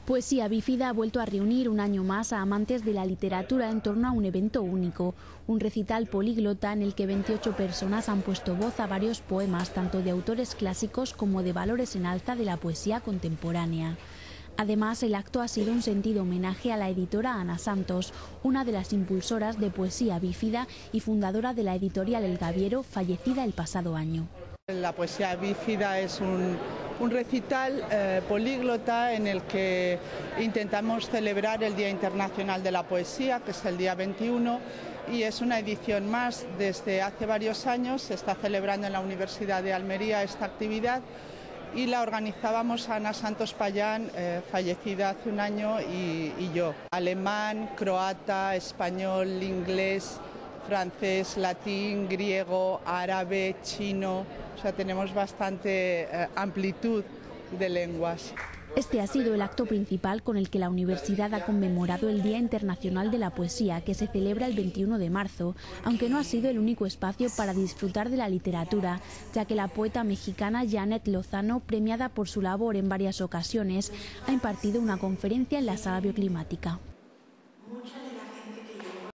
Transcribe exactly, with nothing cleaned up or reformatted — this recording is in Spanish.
Poesía Bífida ha vuelto a reunir un año más a amantes de la literatura en torno a un evento único, un recital políglota en el que veintiocho personas han puesto voz a varios poemas, tanto de autores clásicos como de valores en alza de la poesía contemporánea. Además, el acto ha sido un sentido homenaje a la editora Ana Santos, una de las impulsoras de Poesía Bífida y fundadora de la editorial El Gaviero, fallecida el pasado año. La Poesía Bífida es un, un recital eh, políglota en el que intentamos celebrar el Día Internacional de la Poesía, que es el día veintiuno, y es una edición más. Desde hace varios años se está celebrando en la Universidad de Almería esta actividad y la organizábamos Ana Santos Payán, eh, fallecida hace un año, y, y yo. Alemán, croata, español, inglés, francés, latín, griego, árabe, chino, o sea, tenemos bastante eh, amplitud de lenguas. Este ha sido el acto principal con el que la universidad ha conmemorado el Día Internacional de la Poesía, que se celebra el veintiuno de marzo, aunque no ha sido el único espacio para disfrutar de la literatura, ya que la poeta mexicana Janet Lozano, premiada por su labor en varias ocasiones, ha impartido una conferencia en la Sala Bioclimática.